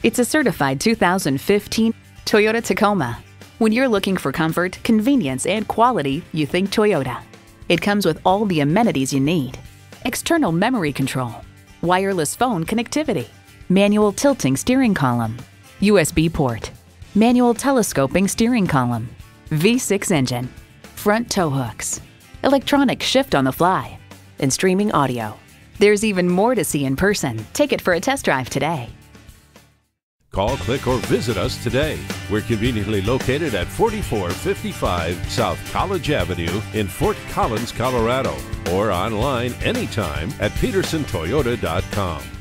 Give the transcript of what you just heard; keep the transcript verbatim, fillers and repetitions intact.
It's a certified two thousand fifteen Toyota Tacoma. When you're looking for comfort, convenience, and quality, you think Toyota. It comes with all the amenities you need: external memory control, wireless phone connectivity, manual tilting steering column, U S B port, manual telescoping steering column, V six engine, front tow hooks, electronic shift on the fly, and streaming audio. There's even more to see in person. Take it for a test drive today. Call, click, or visit us today. We're conveniently located at forty-four fifty-five South College Avenue in Fort Collins, Colorado, or online anytime at pedersen toyota dot com.